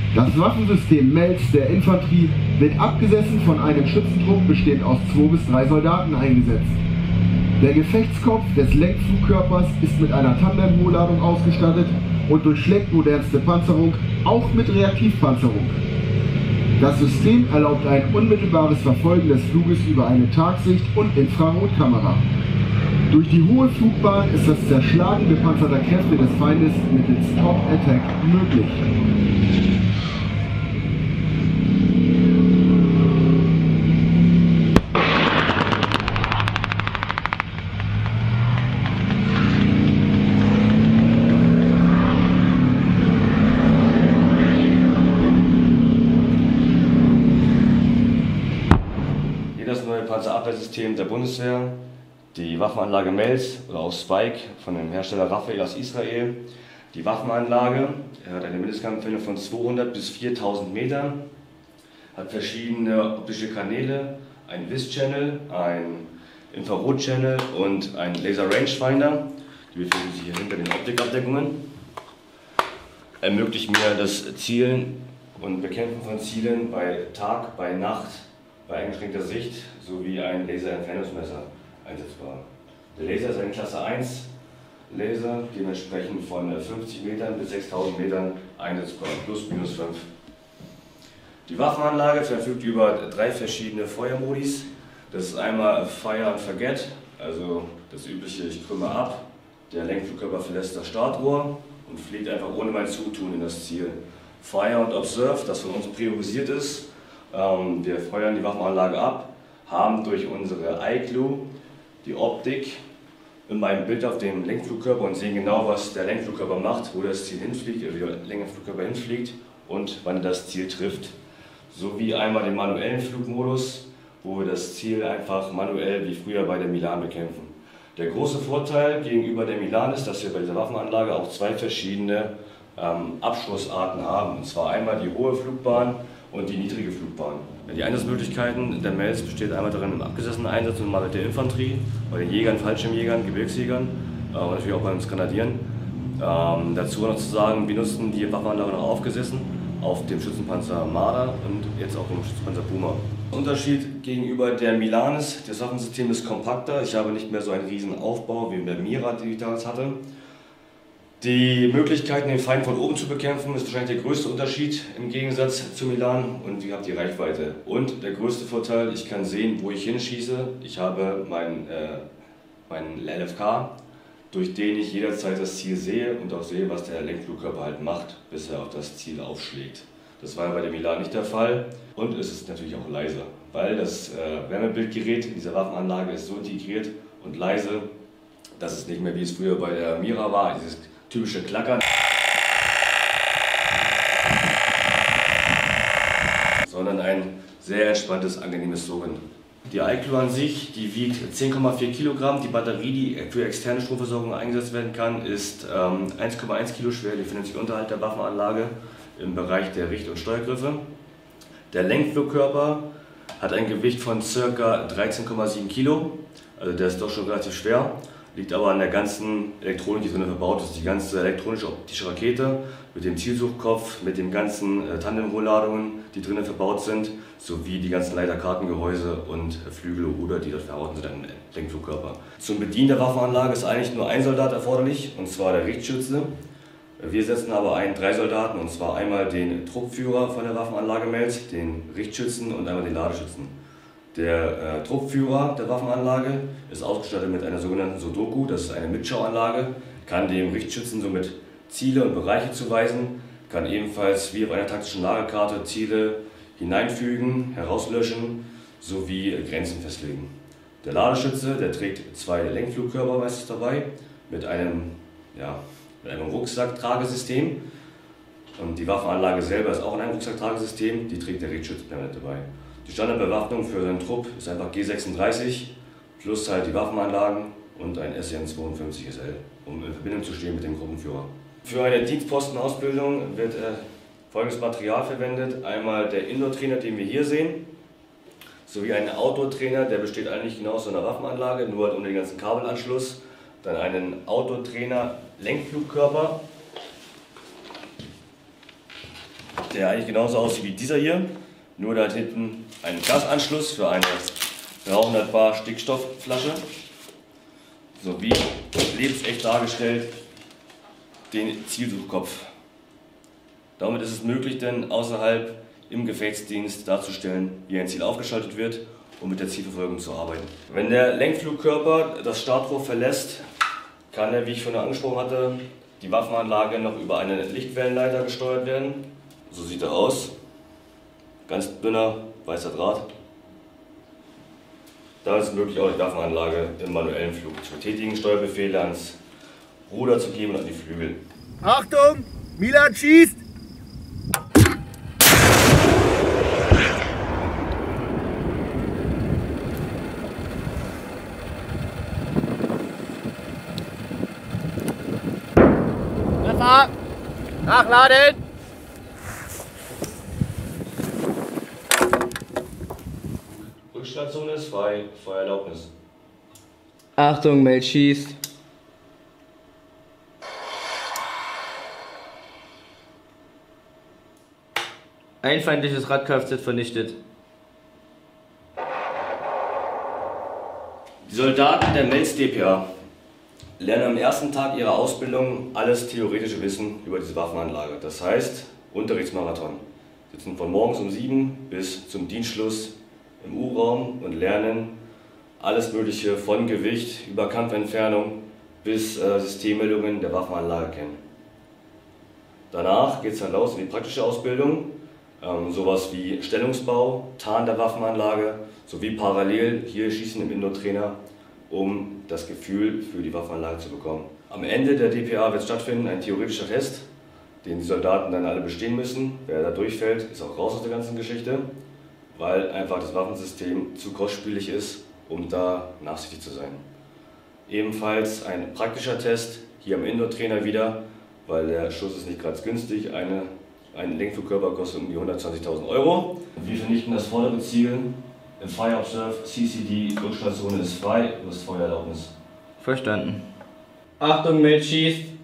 Das Waffensystem Mels der Infanterie wird abgesessen von einem Schützentrupp bestehend aus 2 bis 3 Soldaten eingesetzt. Der Gefechtskopf des Lenkflugkörpers ist mit einer Tandem-Hohlladung ausgestattet und durchschlägt modernste Panzerung, auch mit Reaktivpanzerung. Das System erlaubt ein unmittelbares Verfolgen des Fluges über eine Tagsicht- und Infrarotkamera. Durch die hohe Flugbahn ist das Zerschlagen gepanzerter Kräfte des Feindes mittels Top Attack möglich. Das neue Panzerabwehrsystem der Bundeswehr, die Waffenanlage Mels oder auch Spike von dem Hersteller Rafael aus Israel. Die Waffenanlage hat eine Mindestkampfhöhe von 200 bis 4000 Metern, hat verschiedene optische Kanäle, ein Vis-Channel, ein Infrarot-Channel und ein Laser-Rangefinder. Die befinden sich hier hinter den Optikabdeckungen. Ermöglicht mir das Zielen und Bekämpfen von Zielen bei Tag, bei Nacht, bei eingeschränkter Sicht sowie ein Laserentfernungsmesser einsetzbar. Der Laser ist ein Klasse 1 Laser, dementsprechend von 50 Metern bis 6000 Metern einsetzbar, plus minus 5. Die Waffenanlage verfügt über 3 verschiedene Feuermodis. Das ist einmal Fire and Forget, also das übliche, ich krümme ab, der Lenkflugkörper verlässt das Startrohr und fliegt einfach ohne mein Zutun in das Ziel. Fire and Observe, das von uns priorisiert ist. Wir feuern die Waffenanlage ab, haben durch unsere iClue die Optik in meinem Bild auf dem Lenkflugkörper und sehen genau, was der Lenkflugkörper macht, wo das Ziel hinfliegt, wie der Lenkflugkörper hinfliegt und wann das Ziel trifft. Sowie einmal den manuellen Flugmodus, wo wir das Ziel einfach manuell wie früher bei der Milan bekämpfen. Der große Vorteil gegenüber der Milan ist, dass wir bei dieser Waffenanlage auch 2 verschiedene Abschussarten haben. Und zwar einmal die hohe Flugbahn und die niedrige Flugbahn. Die Einsatzmöglichkeiten der Mels besteht einmal darin im abgesessenen Einsatz und mal mit der Infanterie, bei den Jägern, Fallschirmjägern, Gebirgsjägern und natürlich auch beim Grenadieren. Dazu noch zu sagen, wir nutzen die Waffenanlage noch aufgesessen auf dem Schützenpanzer Marder und jetzt auch dem Schützenpanzer Puma. Der Unterschied gegenüber der Milan ist, das Waffensystem ist kompakter. Ich habe nicht mehr so einen riesen Aufbau wie der Mira, die ich damals hatte. Die Möglichkeiten, den Feind von oben zu bekämpfen, ist wahrscheinlich der größte Unterschied im Gegensatz zu Milan, und ihr habt die Reichweite. Und der größte Vorteil, ich kann sehen, wo ich hinschieße. Ich habe meinen LFK, durch den ich jederzeit das Ziel sehe und auch sehe, was der Lenkflugkörper halt macht, bis er auf das Ziel aufschlägt. Das war bei der Milan nicht der Fall, und es ist natürlich auch leiser, weil das Wärmebildgerät in dieser Waffenanlage ist so integriert und leise, dass es nicht mehr, wie es früher bei der Mira war, dieses typische Klackern, sondern ein sehr entspanntes, angenehmes Surren. Die iClue an sich, die wiegt 10,4 Kilogramm. Die Batterie, die für externe Stromversorgung eingesetzt werden kann, ist 1,1 Kilo schwer. Die findet sich unterhalb der Waffenanlage im Bereich der Richt- und Steuergriffe. Der Lenkflugkörper hat ein Gewicht von ca. 13,7 Kilo, also der ist doch schon relativ schwer. Liegt aber an der ganzen Elektronik, die drin verbaut ist. Die ganze elektronische optische Rakete mit dem Zielsuchkopf, mit den ganzen Tandem-Rohlladungen, die drinnen verbaut sind, sowie die ganzen Leiterkartengehäuse und Flügel und Ruder, die dort verbaut sind im Lenkflugkörper. Zum Bedienen der Waffenanlage ist eigentlich nur ein Soldat erforderlich, und zwar der Richtschütze. Wir setzen aber ein 3 Soldaten, und zwar einmal den Truppführer von der Waffenanlage Mels, den Richtschützen und einmal den Ladeschützen. Der Truppführer der Waffenanlage ist ausgestattet mit einer sogenannten Sudoku, das ist eine Mitschauanlage, kann dem Richtschützen somit Ziele und Bereiche zuweisen, kann ebenfalls wie auf einer taktischen Lagerkarte Ziele hineinfügen, herauslöschen sowie Grenzen festlegen. Der Ladeschütze, der trägt 2 Lenkflugkörper meistens dabei mit einem Rucksacktragesystem, und die Waffenanlage selber ist auch in einem Rucksacktragesystem, die trägt der Richtschütze permanent dabei. Die Standardbewaffnung für seinen Trupp ist einfach G36 plus halt die Waffenanlagen und ein SN52 SL, um in Verbindung zu stehen mit dem Gruppenführer. Für eine Dienstpostenausbildung wird folgendes Material verwendet: einmal der Indoor-Trainer, den wir hier sehen, sowie ein Outdoor-Trainer, der besteht eigentlich genau aus so einer Waffenanlage, nur halt ohne den ganzen Kabelanschluss. Dann einen Outdoor-Trainer Lenkflugkörper, der eigentlich genauso aussieht wie dieser hier, nur da hat hinten einen Gasanschluss für eine 300 Bar Stickstoffflasche, sowie lebensecht dargestellt den Zielsuchkopf. Damit ist es möglich, denn außerhalb im Gefechtsdienst darzustellen, wie ein Ziel aufgeschaltet wird, um mit der Zielverfolgung zu arbeiten. Wenn der Lenkflugkörper das Startrohr verlässt, kann er, wie ich vorhin angesprochen hatte, die Waffenanlage noch über einen Lichtwellenleiter gesteuert werden. So sieht er aus. Ganz dünner weißer Draht. Da ist es möglich, auch die Waffenanlage im manuellen Flug zu betätigen, Steuerbefehle ans Ruder zu geben und an die Flügel. Achtung! Milan schießt! Treffer! Nachladen! Rückstation ist frei, Feuererlaubnis. Achtung, Meld schießt. Ein feindliches Rad-Kfz vernichtet. Die Soldaten der Melz DPA lernen am ersten Tag ihrer Ausbildung alles theoretische Wissen über diese Waffenanlage. Das heißt, Unterrichtsmarathon. Sitzen von morgens um 7 bis zum Dienstschluss im U-Raum und lernen alles Mögliche von Gewicht über Kampfentfernung bis Systemmeldungen der Waffenanlage kennen. Danach geht es dann los in die praktische Ausbildung. Sowas wie Stellungsbau, Tarn der Waffenanlage sowie parallel hier Schießen im Indoor-Trainer, um das Gefühl für die Waffenanlage zu bekommen. Am Ende der DPA wird stattfinden ein theoretischer Test, den die Soldaten dann alle bestehen müssen. Wer da durchfällt, ist auch raus aus der ganzen Geschichte, weil einfach das Waffensystem zu kostspielig ist, um da nachsichtig zu sein. Ebenfalls ein praktischer Test, hier am Indoor-Trainer wieder, weil der Schuss ist nicht ganz günstig. Ein Lenkflugkörper kostet um die 120.000 €. Wir vernichten das vordere Ziel. Im Fire Observe CCD, Rückstation ist frei, du hast Feuererlaubnis. Verstanden. Achtung, Meld schießt.